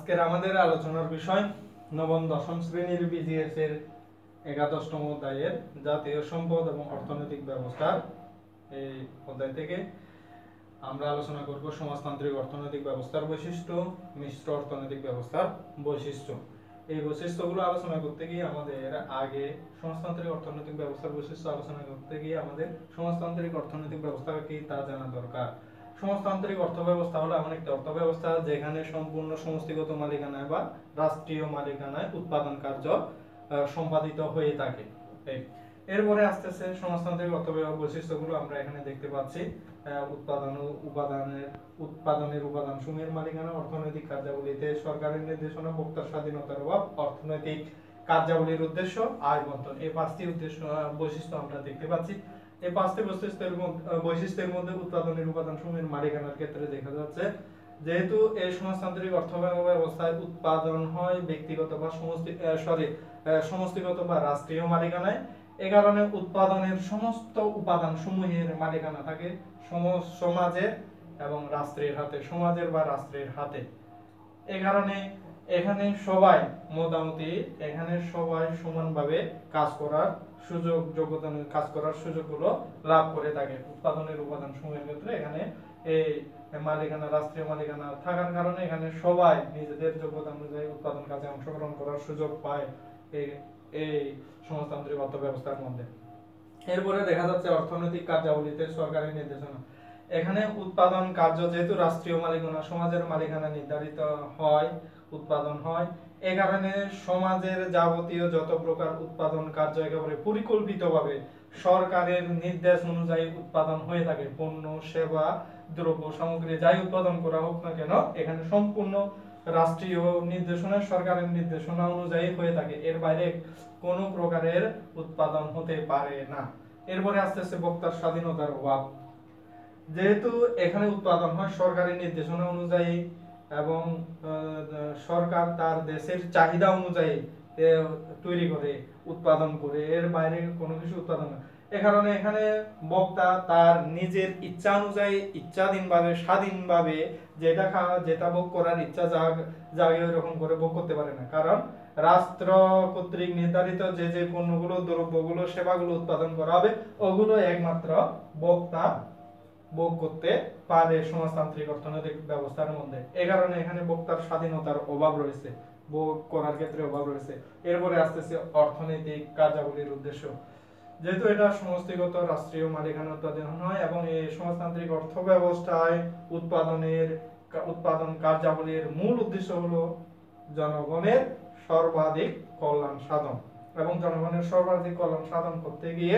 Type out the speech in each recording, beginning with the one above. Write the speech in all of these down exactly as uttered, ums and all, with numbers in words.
আজকের আমাদের আলোচনার বিষয় নবম দশম শ্রেণীর বিজিএস এর একাদশতম অধ্যায়ের জাতীয় সম্পদ এবং অর্থনৈতিক ব্যবস্থার এই অধ্যায় থেকে আমরা আলোচনা করব সমাজতান্ত্রিক অর্থনৈতিক ব্যবস্থার বৈশিষ্ট্য, মিশ্র অর্থনৈতিক ব্যবস্থার বৈশিষ্ট্য। এই বৈশিষ্ট্যগুলো আলোচনা করতে গিয়ে আমাদের আগে সমাজতান্ত্রিক অর্থনৈতিক ব্যবস্থার বৈশিষ্ট্য আলোচনা করতে গিয়ে আমাদের সমাজতান্ত্রিক অর্থনৈতিক ব্যবস্থা কি তা জানা দরকার। সমাজতান্ত্রিক অর্থ ব্যবস্থা হলো এমন একটি অর্থ ব্যবস্থা যেখানে সম্পূর্ণ সমষ্টিগত মালিকানায় বা রাষ্ট্রীয় মালিকানায় উৎপাদন কার্য সম্পাদিত হয়ে থাকে। এরপরে আসতেছে সমাজতান্ত্রিক অর্থ বৈশিষ্ট্যগুলো আমরা এখানে দেখতে পাচ্ছি। উৎপাদন উপাদানের উৎপাদনের উপাদান সমূহের মালিকানা, অর্থনৈতিক কার্যাবলীতে সরকারের নির্দেশনা, ভোক্তার স্বাধীনতার অভাব, অর্থনৈতিক কার্যাবলীর উদ্দেশ্য, আয় বন্টন, এই পাঁচটি উদ্দেশ্য বৈশিষ্ট্য আমরা দেখতে পাচ্ছি। এই পাঁচটি বৈশিষ্ট্যের বৈশিষ্ট্যের মধ্যে উৎপাদনের উপাদান সমূহের মালিকানার ক্ষেত্রে দেখা যাচ্ছে যেহেতু এই সমাজতান্ত্রিক অর্থ ব্যবস্থায় উৎপাদন হয় ব্যক্তিগত বা সমষ্টি সরি সমষ্টিগত বা রাষ্ট্রীয় মালিকানায়, এ কারণে উৎপাদনের সমস্ত উপাদান সমূহের মালিকানা থাকে সমাজের এবং রাষ্ট্রের হাতে, সমাজের বা রাষ্ট্রের হাতে। এ কারণে এখানে সবাই মোটামুটি এখানে সবাই সমানভাবে কাজ করার সুযোগ যোগ্যতা কাজ করার সুযোগগুলো লাভ করে থাকে। উৎপাদনের উপাদান সমূহের ক্ষেত্রে এখানে এই মালিকানা রাষ্ট্রীয় মালিকানা থাকার কারণে এখানে সবাই নিজেদের যোগ্যতা অনুযায়ী উৎপাদন কাজে অংশগ্রহণ করার সুযোগ পায় এই এই সমাজতান্ত্রিক অর্থ ব্যবস্থার মধ্যে। এরপরে দেখা যাচ্ছে অর্থনৈতিক কার্যাবলীতে সরকারি নির্দেশনা। এখানে উৎপাদন কার্য যেহেতু রাষ্ট্রীয় মালিকানা সমাজের মালিকানা নির্ধারিত হয়, উৎপাদন হয়, এ কারণে সমাজের যাবতীয় যত প্রকার উৎপাদন কার্য একেবারে পরিকল্পিতভাবে সরকারের নির্দেশ অনুযায়ী উৎপাদন হয়ে থাকে। পণ্য, সেবা, দ্রব্য সামগ্রী যাই উৎপাদন করা হোক না কেন এখানে সম্পূর্ণ রাষ্ট্রীয় নির্দেশনা সরকারের নির্দেশনা অনুযায়ী হয়ে থাকে, এর বাইরে কোনো প্রকারের উৎপাদন হতে পারে না। এরপরে আসতেছে ভোক্তার স্বাধীনতার অভাব। যেহেতু এখানে উৎপাদন হয় সরকারি নির্দেশনা অনুযায়ী এবং সরকার তার দেশের চাহিদা অনুযায়ী তৈরি করে উৎপাদন করে, এর বাইরে কোনো কিছু উৎপাদন না। এ কারণে এখানে ভোক্তা তার নিজের ইচ্ছা অনুযায়ী ইচ্ছাধীনভাবে স্বাধীনভাবে যেটা খাওয়া যেটা ভোগ করার ইচ্ছা জাগ জাগে ওইরকম করে ভোগ করতে পারে না, কারণ রাষ্ট্র কর্তৃক নির্ধারিত যে যে পণ্যগুলো, দ্রব্যগুলো, সেবাগুলো উৎপাদন করা হবে ওগুলো একমাত্র ভোক্তা ভোগ করতে পারে সমাজতান্ত্রিক অর্থনৈতিক ব্যবস্থার মধ্যে। এই কারণে এখানে ভোক্তার স্বাধীনতার অভাব রয়েছে, ভোগ করার ক্ষেত্রে অভাব রয়েছে। এরপরে আসতেছে অর্থনৈতিক কার্যাবলীর উদ্দেশ্য। যেহেতু এটা সমষ্টিগত রাষ্ট্রীয় মালিকানা উৎপাদন হয় এবং এই সমাজতান্ত্রিক অর্থ ব্যবস্থায় উৎপাদনের উৎপাদন কার্যাবলীর মূল উদ্দেশ্য হলো জনগণের সর্বাধিক কল্যাণ সাধন, এবং জনগণের সর্বাধিক কল্যাণ সাধন করতে গিয়ে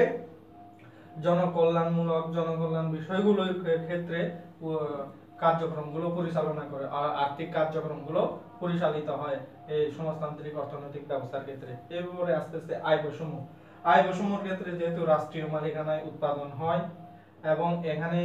জনকল্যাণমূলক জনকল্যাণ বিষয়গুলোর ক্ষেত্রে কার্যক্রমগুলো পরিচালনা করে, আর্থিক কার্যক্রমগুলো পরিচালিত হয় এই সমাজতান্ত্রিক অর্থনৈতিক ব্যবস্থার ক্ষেত্রে। এরপরে আস্তে আস্তে আয় বৈষম্য। আয় বৈষম্যের ক্ষেত্রে যেহেতু রাষ্ট্রীয় মালিকানায় উৎপাদন হয় এবং এখানে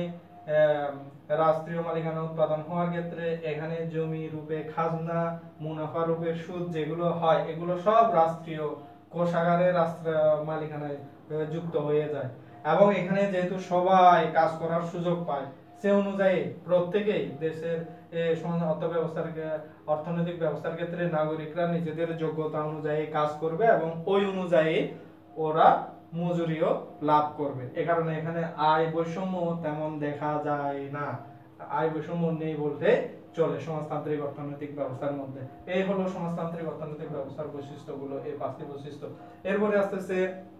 রাষ্ট্রীয় মালিকানা উৎপাদন হওয়ার ক্ষেত্রে এখানে জমি রূপে খাজনা, মুনাফা রূপে সুদ যেগুলো হয় এগুলো সব রাষ্ট্রীয় কোষাগারে রাষ্ট্র মালিকানায় যুক্ত হয়ে যায়, এবং এখানে যেহেতু সবাই কাজ করার সুযোগ পায় সে অনুযায়ী প্রত্যেকেই দেশের সমাজ অর্থ ব্যবস্থার অর্থনৈতিক ব্যবস্থার ক্ষেত্রে নাগরিকরা নিজেদের যোগ্যতা অনুযায়ী কাজ করবে এবং ওই অনুযায়ী ওরা মজুরিও লাভ করবে। এ কারণে এখানে আয় বৈষম্য তেমন দেখা যায় না, আয় বৈষম্য নেই বলতে চলে সমাজতান্ত্রিক অর্থনৈতিক ব্যবস্থার মধ্যে। এই হলো সমাজতান্ত্রিক অর্থনৈতিক ব্যবস্থার বৈশিষ্ট্যগুলো, এই পাঁচটি বৈশিষ্ট্য। এরপরে আসতেছে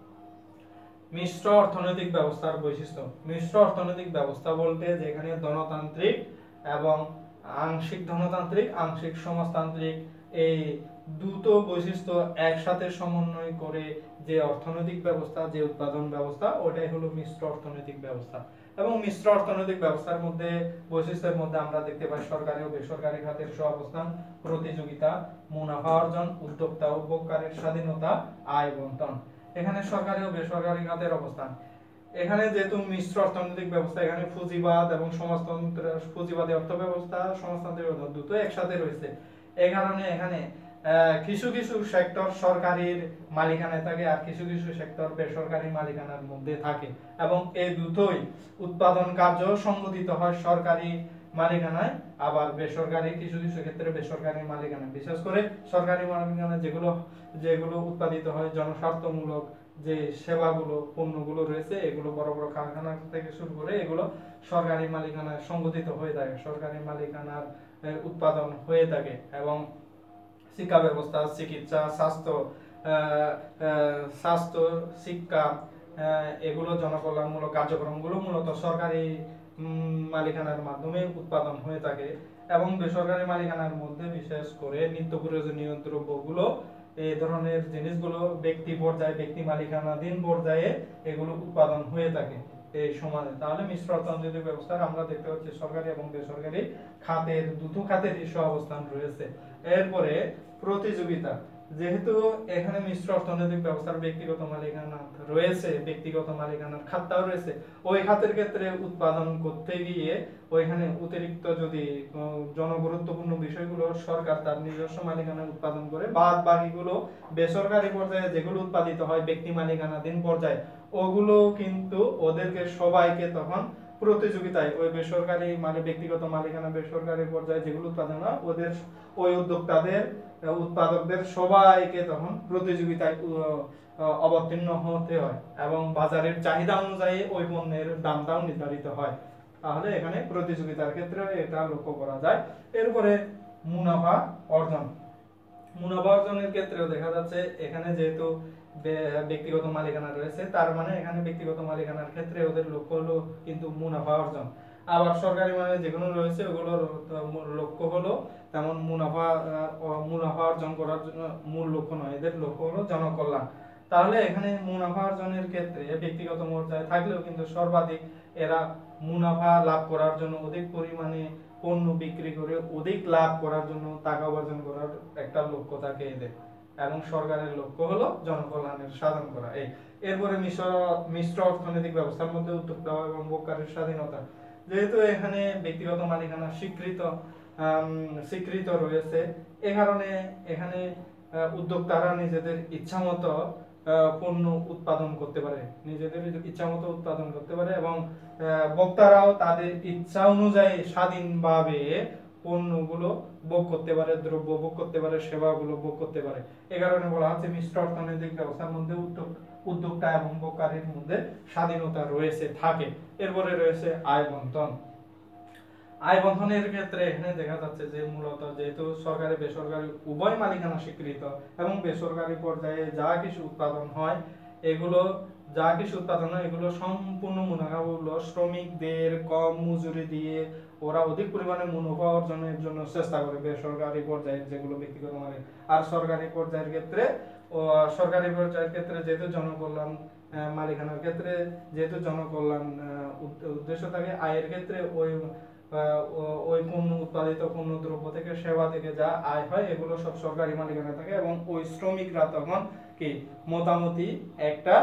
মিশ্র অর্থনৈতিক ব্যবস্থার বৈশিষ্ট্য। মিশ্র অর্থনৈতিক ব্যবস্থা বলতে যেখানে ধনতান্ত্রিক এবং আংশিক ধনতান্ত্রিক আংশিক সমাজতান্ত্রিক এই দুটো বৈশিষ্ট্য একসাথে সমন্বয় করে যে অর্থনৈতিক ব্যবস্থা, যে উৎপাদন ব্যবস্থা, ওটাই হলো মিশ্র অর্থনৈতিক ব্যবস্থা। এবং মিশ্র অর্থনৈতিক ব্যবস্থার মধ্যে বৈশিষ্ট্যের মধ্যে আমরা দেখতে পাই সরকারি ও বেসরকারি খাতের সহাবস্থান, প্রতিযোগিতা, মুনাফা অর্জন, উদ্যোক্তা ও উপকারের স্বাধীনতা, আয় বন্টন। এখানে সরকারি ও বেসরকারি খাতের অবস্থান। এখানে যেহেতু মিশ্র অর্থনৈতিক ব্যবস্থা, এখানে পুঁজিবাদ এবং সমাজতন্ত্র পুঁজিবাদী অর্থ ব্যবস্থা সমাজতান্ত্রিক দুটো একসাথে রয়েছে। এই কারণে এখানে কিছু কিছু সেক্টর সরকারির মালিকানায় থাকে আর কিছু কিছু সেক্টর বেসরকারি মালিকানার মধ্যে থাকে, এবং এই দুটোই উৎপাদন কার্য সংগঠিত হয় সরকারি মালিকানায়, আবার বেসরকারি কিছু কিছু ক্ষেত্রে বেসরকারি মালিকানায়। বিশেষ করে সরকারি মালিকানায় যেগুলো যেগুলো উৎপাদিত হয় জনস্বার্থমূলক যে সেবাগুলো পণ্যগুলো রয়েছে, এগুলো বড় বড় কারখানা থেকে শুরু করে এগুলো সরকারি মালিকানায় সংগঠিত হয়ে থাকে, সরকারি মালিকানার উৎপাদন হয়ে থাকে। এবং শিক্ষা ব্যবস্থা, চিকিৎসা, স্বাস্থ্য স্বাস্থ্য শিক্ষা এগুলো জনকল্যাণমূলক কার্যক্রমগুলো মূলত সরকারি মালিকানার মাধ্যমে উৎপাদন হয়ে থাকে। এবং বেসরকারি মালিকানার মধ্যে বিশেষ করে নিত্য প্রয়োজনীয় দ্রব্যগুলো, এই ধরনের জিনিসগুলো ব্যক্তি পর্যায়ে, ব্যক্তি মালিকানাধীন পর্যায়ে এগুলো উৎপাদন হয়ে থাকে এই সমাজে। তাহলে মিশ্র অর্থনৈতিক ব্যবস্থার আমরা দেখতে পাচ্ছি সরকারি এবং বেসরকারি খাতের দুটো খাতের অবস্থান রয়েছে। এরপরে প্রতিযোগিতা, যেহেতু এখানে মিশ্র অর্থনৈতিক ব্যবস্থার ব্যক্তিগত মালিকানা রয়েছে, ব্যক্তিগত মালিকানার খাতটাও রয়েছে, ওই খাতের ক্ষেত্রে উৎপাদন করতে গিয়ে ওইখানে অতিরিক্ত যদি জনগুরুত্বপূর্ণ বিষয়গুলো সরকার তার নিজস্ব মালিকানায় উৎপাদন করে, বাদ বাকিগুলো বেসরকারি পর্যায়ে যেগুলো উৎপাদিত হয় ব্যক্তি মালিকানাধীন পর্যায়ে, ওগুলো কিন্তু ওদেরকে সবাইকে তখন প্রতিযোগিতায় ওই বেসরকারি মানে ব্যক্তিগত মালিকানা বেসরকারি পর্যায়ে যেগুলো উৎপাদন হয় ওদের ওই উদ্যোক্তাদের উৎপাদকদের সবাইকে তখন প্রতিযোগিতায় অবতীর্ণ হতে হয় এবং বাজারের চাহিদা অনুযায়ী ওই পণ্যের দামটাও নির্ধারিত হয়। তাহলে এখানে প্রতিযোগিতার ক্ষেত্রে এটা লক্ষ্য করা যায়। এরপরে মুনাফা অর্জন, মুনাফা অর্জনের ক্ষেত্রেও দেখা যাচ্ছে এখানে যেহেতু ব্যক্তিগত মালিকানা রয়েছে, তার মানে এখানে ব্যক্তিগত মালিকানার ক্ষেত্রে ওদের লক্ষ্য হলো কিন্তু মুনাফা অর্জন। আবার সরকারি মানে যেগুলো রয়েছে ওগুলোর লক্ষ্য হলো তেমন মুনাফা মুনাফা অর্জন করার জন্য মূল লক্ষ্য নয়, এদের লক্ষ্য হলো জনকল্যাণ। তাহলে এখানে মুনাফা অর্জনের ক্ষেত্রে ব্যক্তিগত পর্যায়ে থাকলেও কিন্তু সর্বাধিক এরা মুনাফা লাভ করার জন্য অধিক পরিমাণে পণ্য বিক্রি করে অধিক লাভ করার জন্য টাকা উপার্জন করার একটা লক্ষ্য থাকে এদের, এবং সরকারের লক্ষ্য হলো জনকল্যাণের সাধন করা। এই এরপরে মিশ্র মিশ্র অর্থনৈতিক ব্যবস্থার মধ্যে উদ্যোক্তা এবং ভোক্তার স্বাধীনতা, যেহেতু এখানে ব্যক্তিগত মালিকানা স্বীকৃত স্বীকৃত রয়েছে, এ কারণে এখানে উদ্যোক্তারা নিজেদের ইচ্ছামতো পণ্য উৎপাদন করতে পারে, নিজেদের ইচ্ছামতো উৎপাদন করতে পারে এবং ভোক্তারাও তাদের ইচ্ছা অনুযায়ী স্বাধীনভাবে পণ্যগুলো ভোগ করতে পারে, দ্রব্য ভোগ করতে পারে, সেবাগুলো ভোগ করতে পারে। এ কারণে বলা হচ্ছে মিশ্র অর্থনৈতিক ব্যবস্থার মধ্যে উদ্যোক্তা এবং ভোক্তাদের মধ্যে স্বাধীনতা রয়েছে থাকে। এরপরে রয়েছে আয় বন্টন। আয় বন্টনের ক্ষেত্রে এখানে দেখা যাচ্ছে যে মূলত যেহেতু সরকারি বেসরকারি উভয় মালিকানা স্বীকৃত এবং বেসরকারি পর্যায়ে যা কিছু উৎপাদন হয় এগুলো যা কিছু উৎপাদন হয় এগুলো সম্পূর্ণ মুনাফাগুলো শ্রমিকদের কম মজুরি দিয়ে ওরা অধিক পরিমাণে মুনাফা অর্জনের জন্য চেষ্টা করে বেসরকারি পর্যায়ে যেগুলো ব্যক্তিগত মালিক। আর সরকারি পর্যায়ের ক্ষেত্রে ও সরকারি পর্যায়ের ক্ষেত্রে যেহেতু জনকল্যাণ মালিকানার ক্ষেত্রে যেহেতু জনকল্যাণ উদ্দেশ্য থাকে, আয়ের ক্ষেত্রে ওই ওই পণ্য উৎপাদিত পণ্য দ্রব্য থেকে সেবা থেকে যা আয় হয় এগুলো সব সরকারি মালিকানা থাকে এবং ওই শ্রমিকরা তখন কি মোটামুটি একটা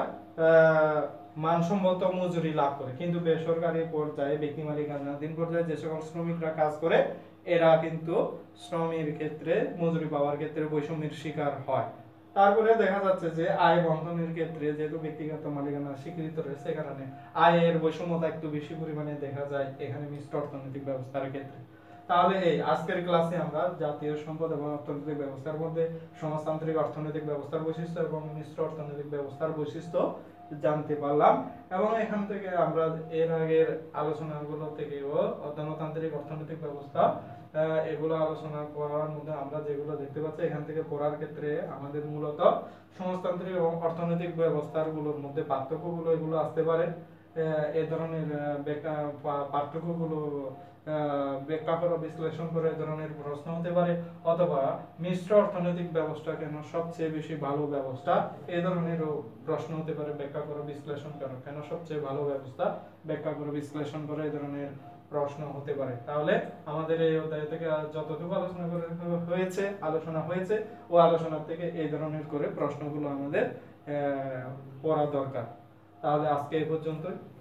মানসম্মত মজুরি লাভ করে। কিন্তু বেসরকারি পর্যায়ে ব্যক্তি মালিকানাধীন পর্যায়ে যে সকল শ্রমিকরা কাজ করে এরা কিন্তু শ্রমের ক্ষেত্রে মজুরি পাওয়ার ক্ষেত্রে বৈষম্যের শিকার হয়। তারপরে দেখা যাচ্ছে যে আয় বন্টনের ক্ষেত্রে যেহেতু ব্যক্তিগত মালিকানা স্বীকৃত রয়েছে কারণে আয়ের বৈষম্যতা একটু বেশি পরিমাণে দেখা যায় এখানে মিশ্র অর্থনৈতিক ব্যবস্থার ক্ষেত্রে। তাহলে এই আজকের ক্লাসে আমরা জাতীয় সম্পদ এবং অর্থনৈতিক ব্যবস্থার মধ্যে সমাজতান্ত্রিক অর্থনৈতিক ব্যবস্থার বৈশিষ্ট্য এবং মিশ্র অর্থনৈতিক ব্যবস্থার বৈশিষ্ট্য জানতে পারলাম এবং এখান থেকে আমরা এর আগের আলোচনাগুলো থেকেও গণতান্ত্রিক অর্থনৈতিক ব্যবস্থা এগুলো আলোচনা করার মধ্যে আমরা যেগুলো দেখতে পাচ্ছি এখান থেকে পড়ার ক্ষেত্রে আমাদের মূলত সমাজতান্ত্রিক এবং অর্থনৈতিক ব্যবস্থার গুলোর মধ্যে পার্থক্যগুলো এগুলো আসতে পারে। এই ধরনের পার্থক্যগুলো ব্যাখ্যা করে বিশ্লেষণ করে এই ধরনের প্রশ্ন হতে পারে, অথবা মিশ্র অর্থনৈতিক ব্যবস্থা কেন সবচেয়ে বেশি ভালো ব্যবস্থা এই ধরনের প্রশ্ন হতে পারে, ব্যাখ্যা করে বিশ্লেষণ কেন কেন সবচেয়ে ভালো ব্যবস্থা ব্যাখ্যা করে বিশ্লেষণ করে এই ধরনের প্রশ্ন হতে পারে। তাহলে আমাদের এই অধ্যায় থেকে যতটুকু আলোচনা করে হয়েছে আলোচনা হয়েছে ও আলোচনা থেকে এই ধরনের করে প্রশ্নগুলো আমাদের পড়া দরকার। তাহলে আজকে এই পর্যন্তই।